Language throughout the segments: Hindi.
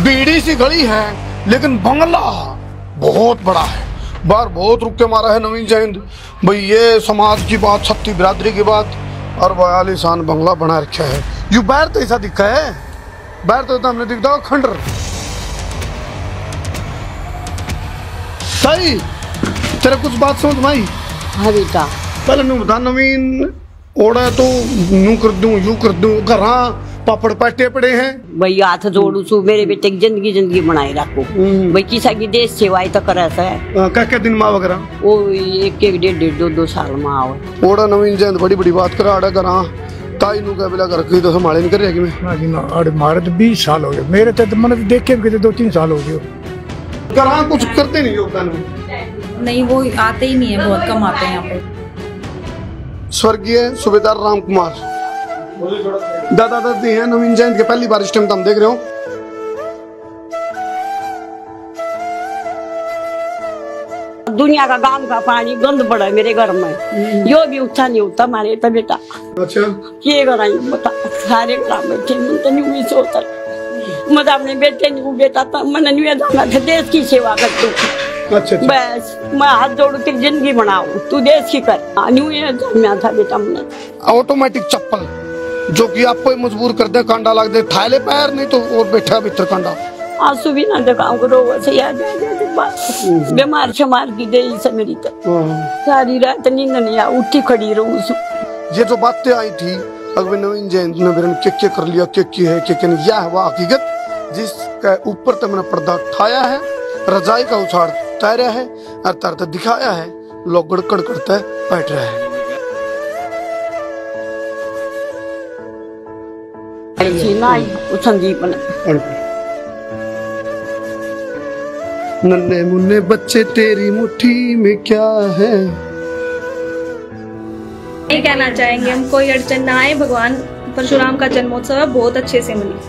बीड़ी सी गली है लेकिन बंगला बहुत बड़ा है। बार बहुत रुक के मारा है नवीन जैन भाई, ये समाज की बात, छत्ती बिरादरी की बात, और आलीशान बंगला बना रखा है। यू बाहर तो ऐसा दिखा है, बाहर तो हमने दिखता खंडर सही। तेरे कुछ बात समझ में आई? हाँ बेटा, पहले नू बता नवीन, ओड़ा तो नू कर दूं यू कर दूं, घर पापड़ पाटे पड़े हैं भाई हाथ जोड़ू सु मेरे बेटे की जिंदगी बनाए रखो भाई, किसा की देश सेवाई तो करे क्या दिन माँ वगैरह वो एक एक डेढ़ दो साल में आओ। ओड़ा नवीन जयंत बड़ी बड़ी बात करा आड़ा करा ताई नु का बिला कर की तो संभाले नहीं कर रही मैं ना जी ना। अरे मारे तो 20 साल हो गए, मेरे तो मैंने तो देख के भी 2-3 साल हो गए। करा कुछ करते नहीं योगदान में, नहीं वो आते ही नहीं है, बहुत कम आते हैं यहाँ पे। स्वर्गीय सूबेदार राम कुमार दादा दादी हैं नवीन जयंत के, पहली बार इस टाइम हम देख रहे हो। दुनिया का गांव का पानी गंद पड़ा है मेरे घर में, यो भी उठा नहीं होता हमारे तो बेटा। अच्छा ये कराई बता, सारे काम बैठे तो नहीं हुई सोता, मतलब अपने बेटे नहीं बेटा था, मैंने नहीं जाना था, देश की सेवा कर तू। अच्छा बस मैं हाथ जोड़ू तेरी जिंदगी बनाऊ, तू देश की कर। न्यू जन्मा था बेटा मैंने। ऑटोमेटिक चप्पल जो कि आपको मजबूर कर दे, कांडा लग दे, ठाले पैर नहीं तो और बैठा भीतर कांडा। आंसू भी ना दिखाऊं करो से याद बीमार शमार की दे मेरी तो सारी रात नींद नहीं आ, उठी खड़ी रहूं। ये जो बातें आई थी अगर नवीन जयंत ने मेरे क्या कर लिया, क्या है क्या नहीं, यह वो हकीकत जिसका ऊपर तक मैंने पर्दा उठाया है, रजाई का उछाड़ तैरा है और तरत दिखाया है, लोग गड़कड़ करते बैठ रहे हैं। संदीप नन्हे मुन्ने बच्चे तेरी मुट्ठी में क्या है। ये कहना चाहेंगे हम, कोई अड़चन ना आए, भगवान परशुराम का जन्मोत्सव बहुत अच्छे से मनी।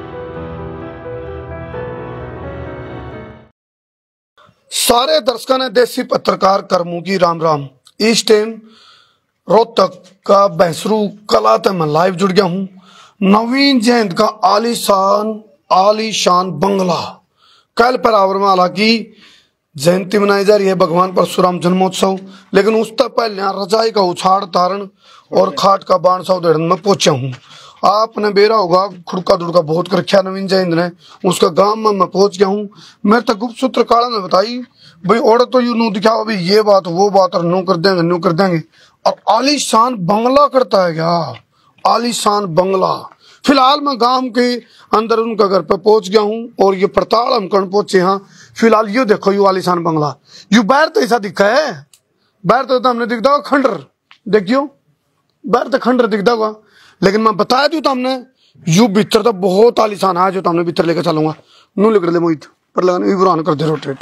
सारे दर्शकों ने देसी पत्रकार कर्मू की राम राम। इस टाइम रोहतक का बहसरू कला ते मैं लाइव जुड़ गया हूँ। नवीन जयंत का आलीशान बंगला कल पर आवर में, हालांकि जयंती मनाई जा रही है भगवान परशुराम जन्मोत्सव, लेकिन उस तक पहले यहाँ रजाई का उछाड़ तारण और खाट का बाण सौदेड़न में पहुंचा हूँ। आपने बेरा होगा खुड़का दुड़का बहुत कर रखा नवीन जयंत ने, उसका गांव में मैं पहुंच गया हूँ। मेरे तक गुप्त सूत्र काला ने बताई भाई औरत तो यू नू दिखाओ भाई ये बात वो बात, और नू कर देंगे और आलीशान बंगला करता है क्या, आलीशान बंगला। फिलहाल मैं गांव के अंदर उनका घर पे पहुंच गया हूं और ये पड़ताल हम कर्ण पहुंचे। हाँ फिलहाल ये देखो यू आलीशान बंगला, यू बाहर तो ऐसा दिखा है, बाहर तो हमने दिखता होगा खंडर, देखियो बाहर तो खंडर दिखता होगा, लेकिन मैं बताया दूं तो हमने यू भीतर तो बहुत आलीशान है, जो तो हमने भीतर लेकर चलूंगा। नू लिख ले मोहित पर लगाने कर दे रोटेट।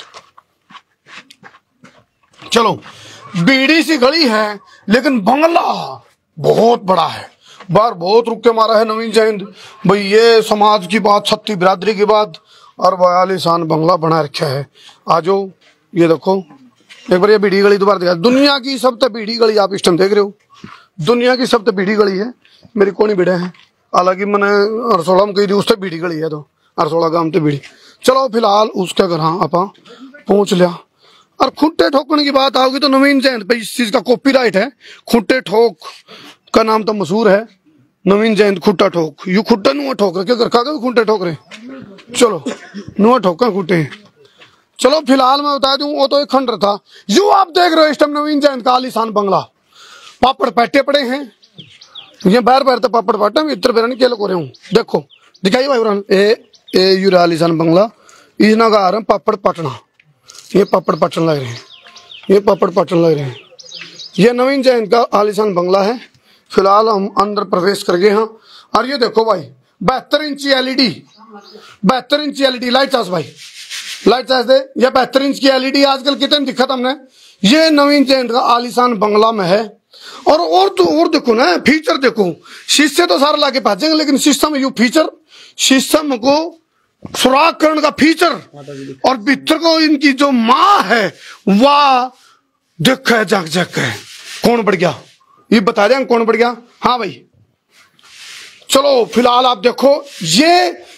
चलो बीड़ी सी गली है लेकिन बंगला बहुत बड़ा है। बार बहुत रुक के मारा है नवीन जयंत भाई, ये समाज की बात, छत्ती बिरादरी की बात, और आलीशान बंगला बना रखा है। आजो ये देखो एक बार ये बीड़ी गली दोबारा दिखा, दुनिया की सबसे बीड़ी गली आप इस टाइम देख रहे हो, दुनिया की सबसे बीड़ी गली है। मेरी कोनी बीड़े हैं, हालांकि मैंने अरसोड़ा में कही थी उससे बीड़ी गली है, तो अरसोड़ा गांव से बीड़ी। चलो फिलहाल उसके घर हाँ आप पहुंच लिया। और खुट्टे ठोकने की बात आओगी तो नवीन जयंत भाई इस चीज का कॉपीराइट है, खुट्टे ठोक का नाम तो मशहूर है नवीन जयंत खुट्टा ठोक। यू खुट्टा नुआ ठोक रहे, क्या कर खुट्टे ठोक रहे, चलो नुआ ठोक खुट्टे। चलो फिलहाल मैं बता दूं वो तो एक खंडर था। यू आप देख रहे हो इस टाइम नवीन जयंत का आलीशान बंगला, पापड़ पैटे पड़े हैं, ये बार बार तो पापड़ पाटे इतर बेरा क्या हो रहे हूँ, देखो दिखाइए भाई ए यू आलीशान बंगला, इस ना आ रहे हैं पापड़ पटना, ये पापड़ पटन लग रहे हैं, ये पापड़ पटन लग रहे हैं। ये नवीन जयंत का आलीशान बंगला है। फिलहाल हम अंदर प्रवेश कर गए हैं और ये देखो भाई 72 इंची एलईडी, 72 इंची एलईडी लाइट चार्ज भाई, लाइट चार्ज दे। ये 72 इंच की एलईडी आजकल कितने दिखा हमने, ये नवीन जयंत का आलीशान बंगला में है। और तो और देखो ना फीचर देखो, शीशे तो सारे लाके भाजेंगे, लेकिन शीशा में यू फीचर, शीशा को सुराग करने का फीचर, और भीतर को इनकी जो माँ है वाह देखा है जग जग है। कौन बढ़ गया ये बता दें कौन बढ़ गया। हाँ भाई चलो फिलहाल आप देखो ये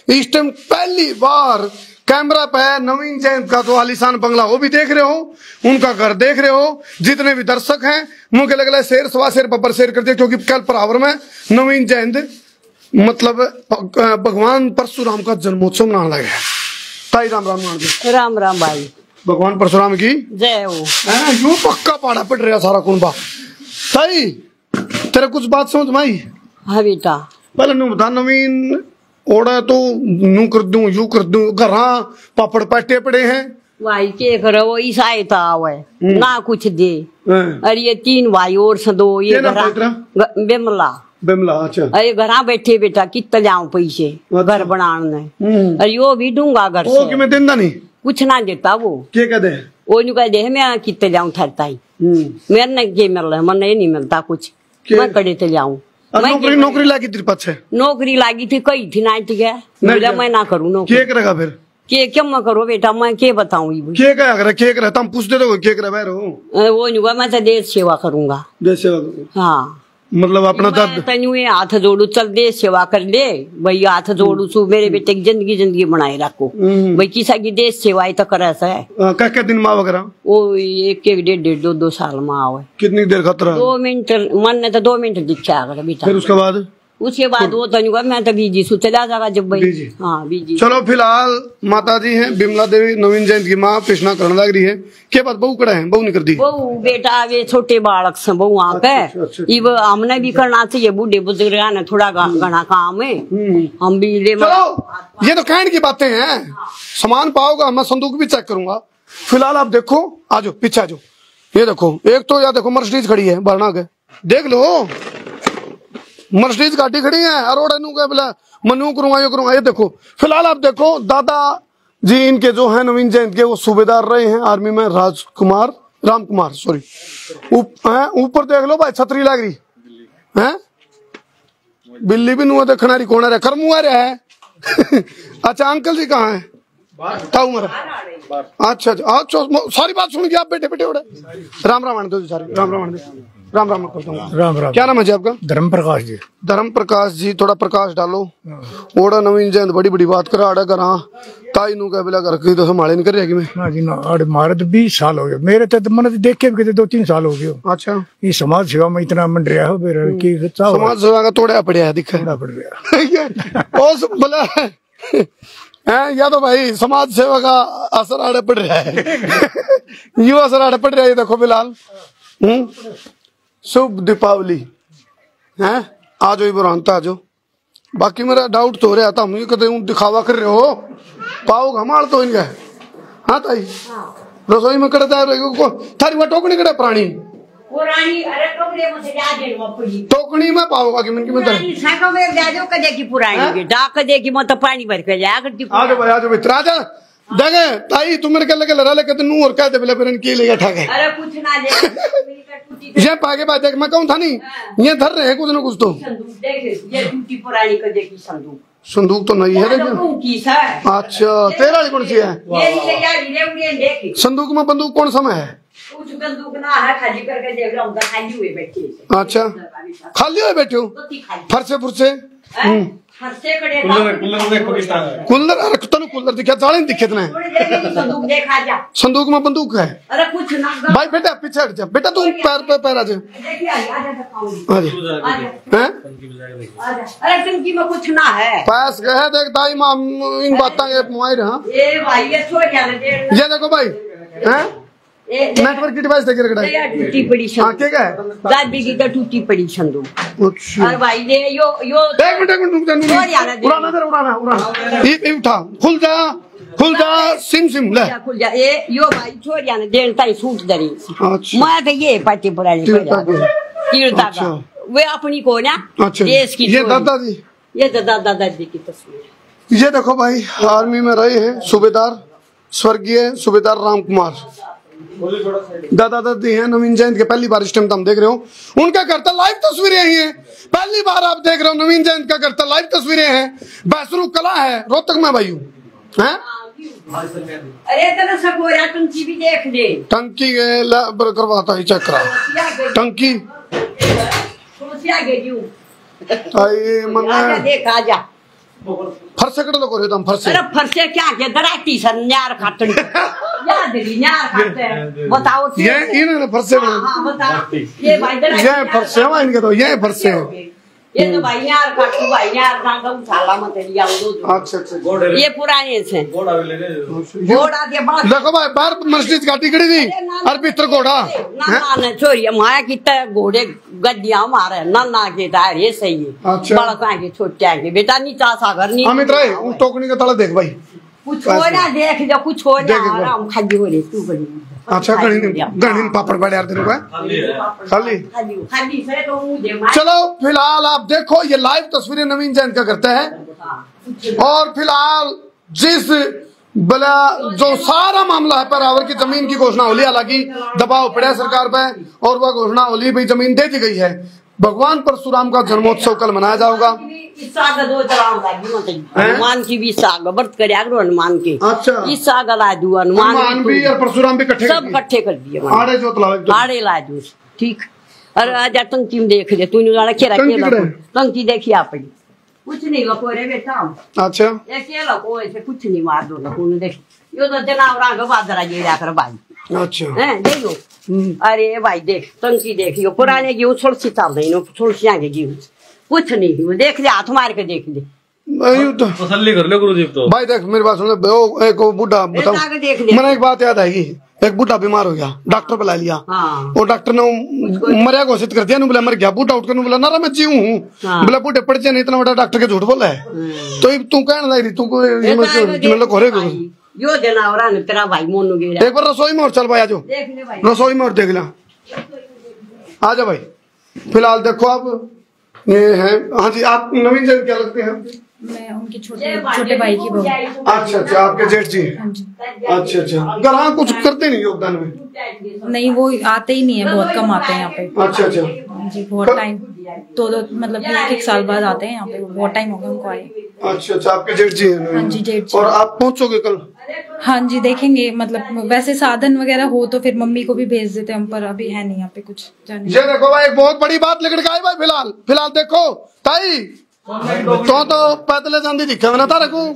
इस टाइम पहली बार कैमरा पे है नवीन जयंत का तो आलीशान बंगला वो भी देख रहे हो, उनका घर देख रहे हो। जितने भी दर्शक हैं मुझे लग रहा है शेर सवा शेर बब्बर शेर कर दिया, क्योंकि कल परावर में नवीन जयंत मतलब भगवान परशुराम का जन्मोत्सव मनाने लगे हैं। ताई राम राम राम राम भाई, भगवान परशुराम की जय हो। यूं पक्का पाड़ा पड़ रहा सारा कुंबा। ताई तेरे कुछ बात समझ में आई? हाँ बेटा, पहले नू बता नवीन ओड़ा तो नू कर दूं यू कर दूं, घर पापड़ पाटे पड़े हैं भाई के करो वो ईसाईता आवे ना कुछ दे। अरे ये 3 भाई और सदो ये बेमला बिमला। अच्छा, अरे घर बैठे बेटा कितना जाऊं पैसे घर बनाने, अरे वो भी दूंगा घर ओ कि मैं देंदा नहीं, कुछ ना देता वो। क्या कह दे वो नु कह दे मैं कितने जाऊं ठरता ही मेरे ने के मिल रहा है, मन नहीं मिलता कुछ, मैं कड़े ते जाऊं। नौकरी नौकरी लागी तेरे पास है? नौकरी लागी थी कई थी ना थी क्या मैं ना करूँ नौकरी। क्या करेगा फिर? के क्या मैं करो बेटा, मैं के बताऊँ? क्या करेगा? क्या करेगा? तुम पूछ दे दो क्या करे बैर हो? वो नुगा मैं तो देश सेवा करूंगा। देश सेवा? हाँ, मतलब अपना दर्द तनु हाथ जोड़ू, चल देश सेवा कर ले भाई, हाथ जोड़ू सु मेरे बेटे की जिंदगी बनाए रखो भाई, किसा की देश सेवा तो करे है। क्या दिन माँ वगैरह वो 1-1 1.5 2 साल में आवे। कितनी देर खतरा? 2 मिनट मन ने तो 2 मिनट दिखा बेटा। फिर उसके बाद वो तनुगा मैं तो बीजी सु चला जाएगा जब भाई। हाँ बीजी। चलो फिलहाल माता जी हैं बिमला देवी नवीन जयंत की माँ पेशना करने लग रही है। के बाद बहू कड़ा है? बहू नहीं कर दी बहू बेटा, वे छोटे बालक से बहू आ के इब हमने भी करना चाहिए, बूढ़े बुजुर्ग ने थोड़ा घना काम है हम भी ले। चलो ये तो कहने की बातें हैं, सामान पाओगा मैं संदूक भी चेक करूंगा। फिलहाल आप देखो, आ जाओ पीछे आ जाओ। ये देखो एक तो या देखो मर्सिडीज खड़ी है बरना के, देख लो मर्सिडीज गाड़ी खड़ी है। अरोड़ा नू क्या बोला मनु करूंगा ये करूंगा। ये देखो फिलहाल आप देखो दादा जी इनके जो है नवीन जयंत के वो सूबेदार रहे हैं आर्मी में, राम कुमार सॉरी। ऊपर देख लो भाई छतरी लग रही है, बिल्ली भी नुआ देखना रही कौन है करमुआ रहा है। अच्छा अंकल जी कहाँ है? अच्छा अच्छा सारी बात सुन के आप बेटे बेटे उड़े। राम राम दो सारी राम राम राम राम करता हूँ। राम राम। क्या नाम है जी आपका? धर्म प्रकाश जी। धर्म प्रकाश जी, थोड़ा प्रकाश डालो। ओड़ा नवीन जयंत बड़ी बड़ी बात करा आड़ा कर ताई नू कह बिला कर की तो संभाले नहीं कर रही मैं ना जी ना, अरे मारे तो 20 साल हो गए मेरे तो मन देख के भी 2-3 साल हो गए। अच्छा, ये समाज सेवा में इतना मन रहा हो फिर की समाज सेवा का तोड़ा पड़ा है दिखा पड़ रहा बोला है या तो भाई समाज सेवा का असर आड़े पड़ रहा है। यू असर आड़े पड़ रहा है। देखो फिलहाल शुभ दीपावली है, आ जाओ बुरानता आ जाओ। बाकी मेरा डाउट तो हो रहा था, मुझे कहते दिखावा कर रहे हो पाओ घमाल तो इनका। हाँ ताई रसोई में कड़ता है थारी वह टोकनी कड़े प्राणी पुरानी अरे टोकरी में से जा दे वापसी टोकनी में पाओगा कि मन की मत पुरानी साइकिल में जा दो कदे की पुरानी डाक दे की मत पानी भर के जा करती। आ जाओ भाई आ जाओ मित्र आ जा देखे ताई तुम मेरे लगे लड़ा लेके नू और कह दे बोले फिर की लेगा ठाके। अरे कुछ ना दे ये पागे बात देख मैं कहूं था नहीं ये धर रहे हैं कुछ ना कुछ तो। संदूक देख ये टूटी पुरानी कदे की संदूक संदूक तो नहीं है लेकिन। अच्छा तेरा कौन सी है? संदूक में बंदूक कौन सा में है? कुछ बंदूक ना है, खाली करके देख रहा हूँ खाली हुए बैठे। अच्छा खाली हुए बैठे हो फरसे फुरसे कूलर अरे तनु कूलर दिखा जाले नहीं दिखे इतने संदूक देखा जा। संदूक में बंदूक है? अरे कुछ ना भाई बेटा पीछे हट जा बेटा, तुम पैर पे पैर आ जा। अरे टंकी में कुछ ना है पास गए देख दाई माँ इन बातों के मुआई रहा। ये भाई ये छोड़ जा ये देखो भाई हैं नेटवर्क की डिवाइस देख रखा है टूटी पड़ी संदूक क्या है? दादी की तो टूटी पड़ी संदूक। अच्छा और भाई ये यो एक मिनट रुक जा उड़ाना दे उड़ाना ये उठा खुल जा सिम सिम ले खुल जा ये यो भाई छोड़ जाने देन ताई सूट दरी। अच्छा मैं तो ये पार्टी पुरानी तीरता का वे अपनी को ना देश की। ये दादा जी ये दादा दादी की तस्वीर। ये देखो भाई आर्मी में रहे हैं सूबेदार स्वर्गीय सूबेदार राम कुमार दादा दादी हैं नवीन जयंत के। पहली बार इस टाइम हम देख रहे हो उनका घर तो लाइव तस्वीरें ही हैं। पहली बार आप देख रहे हो नवीन जयंत का घर तो लाइव तस्वीरें हैं। बैसरू कला है रोहतक में भाई हैं। अरे तेरा सकोरा टंकी भी देख ले टंकी करवाता ही चेक करा टंकी देख आ जा फरसे कट लो करे तुम फरसे। अरे फरसे क्या के दराती सर न्यार खाटन याद दिली न्यार खाते बताओ ये इन्होंने फरसे बना। हां बताओ ये भाई दराती ये फरसे हैं इनके तो ये फरसे हैं। ये तो भाई न्यार खाटू भाई न्यार का उछाला मत लिया दो। अच्छा ये पुराने से घोड़ा के बाद देखो भाई बाहर मस्जिद काटी कड़ी थी और भीतर घोड़ा ना ना छोरी माया कितना घोड़े गड्डियां मारे ना के टायर ये सही है। अच्छा। बड़ा के छोटे के बेटा नीचा सागर नहीं अमित राय उन टोकनी का तला देख भाई कुछ हो ना देख जो कुछ हो जा आराम खाली हो रे तू बड़ी। अच्छा गणी पापड़ बड़े यार तेरे को खाली खाली से तो मुझे चलो फिलहाल आप देखो ये लाइव तस्वीरें नवीन जैन का करते हैं और फिलहाल जिस बला जो सारा मामला है परावर की जमीन की घोषणा होली हालांकि दबाव पड़ा सरकार पे और वह घोषणा होली भाई जमीन दे दी गई है। भगवान परशुराम का जन्मोत्सव कल मनाया जाएगा। हनुमान की भी साग व्रत करे हनुमान के। अच्छा इस साग ला दू हनुमान भी और परशुराम भी इकट्ठे सब इकट्ठे कर दिए आड़े जो आड़े ला दू ठीक। अरे आजा टंकी में देख ले तूने खेरा टंकी देखी आप कुछ नहीं लको रे बेटा। अच्छा ये लको ऐसे कुछ नहीं मार दो लको देख यो तो जनावरा का बादरा ये जाकर भाई। अच्छा हैं देखो अरे भाई देख टंकी देखियो पुराने गेहूं छोड़सी चाल रही नो छोड़सी आगे गेहूं कुछ नहीं वो देख ले हाथ मार के देख ले तो तसल्ली कर लो गुरुजी तो भाई देख मेरी बात सुन एक बुढ़ा बताओ मैंने एक बात याद आएगी एक बुढ़ा बीमार हो गया डॉक्टर बुला लिया। हाँ। और डॉक्टर ने मरिया घोषित कर दिया बोला मर गया बूढ़ा उठकर बोला ना मैं जीव हूँ। हाँ। बोला बूढ़े पड़ जाए इतना बड़ा डॉक्टर के झूठ बोला है तो तू कहने लगी तू यो जनावरा ने तेरा भाई मोनू गिरा एक बार रसोई में और चल भाई आजो देख ले भाई रसोई में और देख ला आजा भाई। फिलहाल देखो आप ये है हाँ जी आप नवीन जैन क्या लगते हैं? मैं उनके छोटे भाई की बहू। अच्छा आपके जेठ जी अच्छा घर हाँ कुछ करते नहीं योगदान में? नहीं वो आते ही नहीं है बहुत कम आते हैं यहाँ पे। अच्छा जी बहुत टाइम दो मतलब एक साल बाद आते हैं यहाँ पे बहुत टाइम हो गया उनको आए। अच्छा आपके जेठ जी हैं? हाँ जी जेठ जी। और आप पहुँचोगे कल? हाँ जी देखेंगे मतलब वैसे साधन वगैरह हो तो फिर मम्मी को भी भेज देते हम पर अभी है नहीं यहाँ पे कुछ जाने। ये देखो भाई एक बहुत बड़ी बात लेकर आई भाई फिलहाल देखो ताई तो पैदल जाती दिखे मैंने तारा को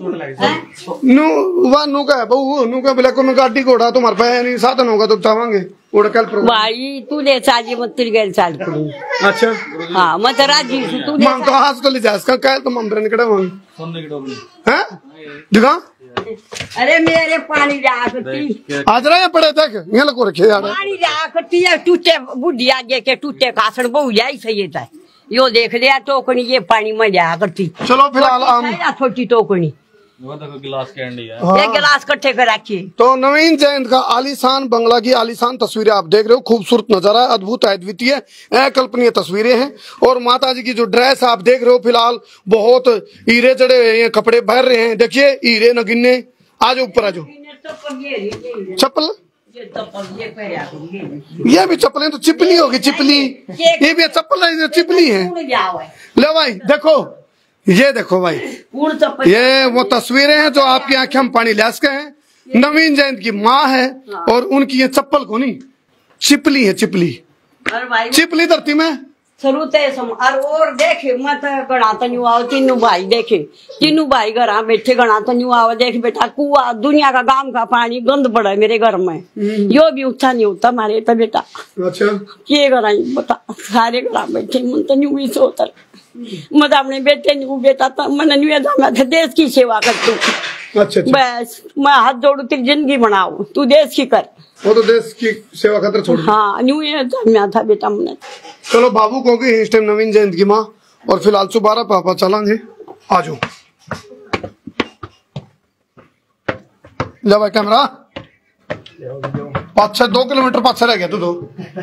नू का बहू नू का बिल्कुल में गाड़ी घोड़ा तुम्हारे पास नहीं साधन होगा तो चाहेंगे भाई तू ले चाजी मत तेरी गैल चाल करूँ। अच्छा हाँ मत राजी तू मांग तो हाथ तो ले जा इसका कह तो मंदिर निकले मांग हैं दिखा अरे मेरे पानी जा करती आज रहे पड़े तक यहाँ लग रखे यार पानी जा करती है टूटे बुढ़ी आगे के टूटे कासड़ बहु जाई सही है यो देख लिया टोकनी ये पानी में जाया करती। चलो फिलहाल हम छोटी टोकनी गिलास कैंडी है एक गिलास इकट्ठे कर रखिए। तो नवीन जयंत का आलीशान बंगला की आलीशान तस्वीरें आप देख रहे हो खूबसूरत नजारा अद्भुत अद्वितीय अकल्पनीय तस्वीरें हैं और माता जी की जो ड्रेस आप देख रहे हो फिलहाल बहुत हीरे जड़े हुए हैं कपड़े भर रहे हैं देखिए हीरे नगीने आज ऊपर आज चप्पल ये भी चप्पलें तो चिपली होगी चिपली ये भी चप्पल चिपली है। ले भाई देखो ये देखो भाई ये वो तस्वीरें हैं जो आपकी आंखें में पानी ला सके हैं। नवीन जयंत की माँ है और उनकी ये चप्पल को नहीं चिपली है चिपली धरती में शुरू और देखे मत गणा तन्यू आओ तीनों भाई देखे तीनों भाई घर बैठे गणा तन्यू आओ देख बेटा कुआ दुनिया का गांव का पानी गंद पड़ा है मेरे घर में यो भी उठा नहीं होता हमारे तो बेटा। अच्छा ये घर बता सारे घर बैठे मन तन्यू भी सोतर मत अपने बेटे नहीं बेटा मन नहीं देश की सेवा कर अच्छा बस मैं हाथ जोड़ू तेरी जिंदगी बनाऊ तू देश की कर वो तो देश की सेवा खातर छोड़ हाँ न्यू ईयर था बेटा मैंने। चलो बाबू को इस टाइम नवीन जयंत की माँ और फिलहाल 12 पापा चलेंगे आ जाओ ले भाई कैमरा 2 किलोमीटर पाछे रह गया तू तो।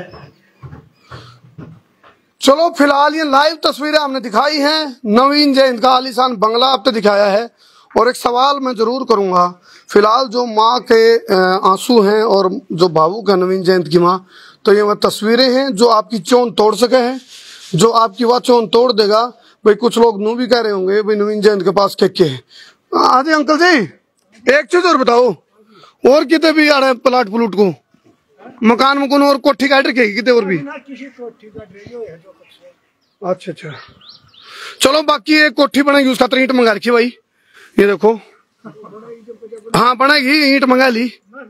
चलो फिलहाल ये लाइव तस्वीरें हमने दिखाई हैं नवीन जयंत का आलीशान बंगला आपने दिखाया है और एक सवाल मैं जरूर करूंगा फिलहाल जो माँ के आंसू हैं और जो भावुक है नवीन जयंत की माँ तो ये वह तस्वीरें हैं जो आपकी चोन तोड़ सके हैं जो आपकी वह चोन तोड़ देगा। भाई कुछ लोग नू भी कह रहे होंगे भाई नवीन जयंत के पास के है। हाँ जी अंकल जी एक चीज और बताओ और कितने भी आ रहे हैं प्लाट प्लूट को मकान मकान और कोठी काट रखेगी कितने और भी? अच्छा चलो बाकी एक कोठी बनेगी उसका तो ईंट मंगा रखी भाई, ये देखो। हाँ बनेगी, ईंट मंगा ली।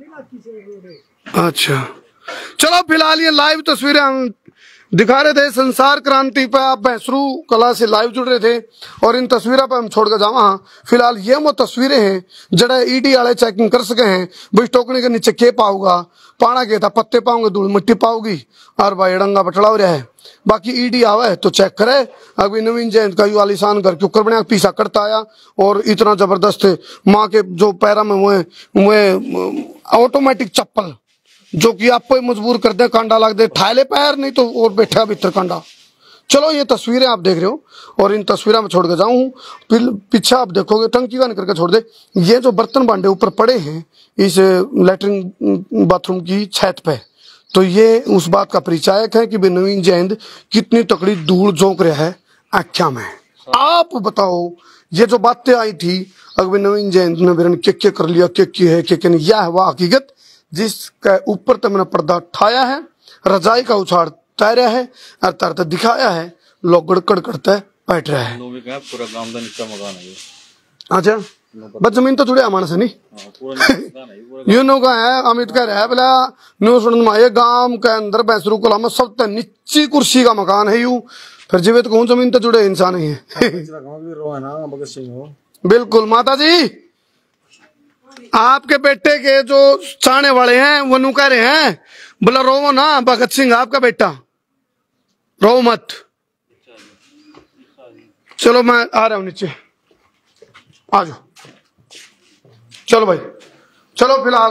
अच्छा चलो फिलहाल ये लाइव तस्वीरें हम दिखा रहे थे संसार क्रांति पे, आप भैंसरू कला से लाइव जुड़ रहे थे और इन तस्वीरों पे हम छोड़ कर जावा। फिलहाल ये वो तस्वीरें हैं जड़ा ईडी वाले चेकिंग कर सके हैं भाई टोकनी के नीचे के पाऊगा, पाना के था पत्ते पाऊंगे, धूल मिट्टी पाऊगी और भाई डंगा बटड़ा हो रहा है। बाकी ईडी आवे तो चेक करे। अभी नवीन जयंत का यू आलिशान घर के ऊपर बना पीछा करता आया और इतना जबरदस्त है माँ के जो पैरा में वो ऑटोमेटिक चप्पल जो कि आपको मजबूर कर दे, कांडा लग दे, ठाले पैर नहीं तो और बैठा भीतर कांडा। चलो ये तस्वीरें आप देख रहे हो और इन तस्वीरों में छोड़ के जाऊं, पीछे आप देखोगे टंकी का निकल के छोड़ दे। ये जो बर्तन भांडे ऊपर पड़े हैं इस लैट्रिन बाथरूम की छत पे, तो ये उस बात का परिचायक है कि नवीन जयंत कितनी तकड़ी धूल झोंक रहा है आख्या में। आप बताओ ये जो बातें आई थी अगर नवीन जयंत ने बिरन के कर लिया, के है के नहीं, यह है वह हकीकत जिसका ऊपर तक मैंने पर्दा ठाया है, रजाई का उछाड़ तैरा है और तरत दिखाया है, लोग गड़कड़ करते बैठ रहे हैं। पूरा गांव का नीचा मकान है। अच्छा बस जमीन तो जुड़े हमारे से नहीं यू नो का है। अमित कह रहा है बोला न्यू सुन माए गांव के अंदर भैंसरू कोला में सबसे नीची कुर्सी का मकान है यू, फिर जीवित कहूँ जमीन तो जुड़े इंसान ही है। बिल्कुल माता जी, आपके बेटे के जो चाहने वाले हैं वो नु कह रहे हैं बोला रो ना भगत सिंह आपका बेटा, रो मत। चलो मैं आ रहा हूँ नीचे, आ जाओ। चलो भाई चलो फिलहाल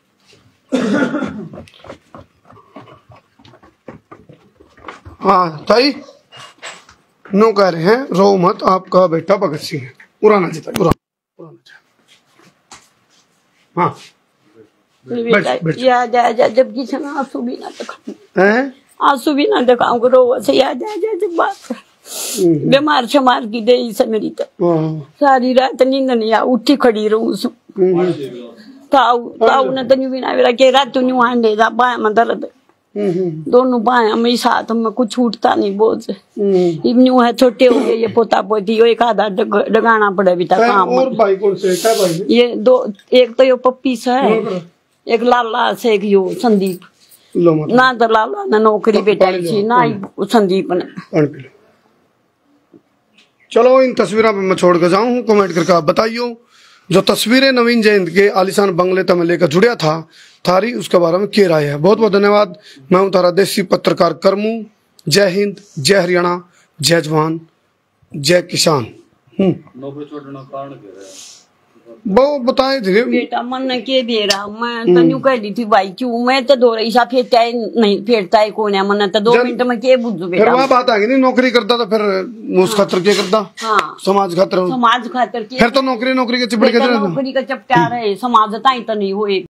हाँ ताई नो कह रहे हैं रो मत आपका बेटा भगत सिंह है, पुराना जीता पुराना। हाँ याद आ जा जब किसी आंसू भी ना दिखाऊं, आंसू भी ना दिखाऊं रो से याद आ जा जब बात बीमार शमार की दे से मेरी तो सारी रात नींद नहीं आ, उठी खड़ी रहूं ताऊ ने तन्यू भी ना मेरा के रात तू न्यू आंडे दा बाय में दर्द दोनों बाएं मेरे साथ में कुछ छूटता नहीं बोझ न्यू है, छोटे हो गए ये पोता पोती एक आधा डगाना पड़े भी था काम। और भाई कौन से क्या भाई? ये दो, एक तो यो पप्पी से है, एक लाला से एक यो संदीप ना, तो लाला ने नौकरी बेटाई थी ना संदीप ने। चलो इन तस्वीरों पे मैं छोड़ कर जाऊं, कमेंट करके आप बताइयो जो तस्वीरें नवीन जयंत के आलिशान बंगले तक में लेकर जुड़िया था थारी उसके बारे में क्या राय है। बहुत बहुत धन्यवाद। मैं हूं तारा देसी पत्रकार करमू। जय हिंद, जय हरियाणा, जय जवान, जय किसान। नौकरी छोड़ने का कारण क्या है वो बताए थे बेटा मन ने के बेरा मैं तन्यू कह दी थी भाई क्यों मैं तो दो रही सा फेरता है नहीं फेरता है कौन है मन तो 2 मिनट में के बुझू बेटा। फिर वह बात आ गई नहीं नौकरी करता तो फिर उस खातर क्या करता? हाँ समाज खातर, समाज खातर फिर तो नौकरी के चिपड़ के नौकरी का चपटा रहे समाज ताई तो नहीं हुए।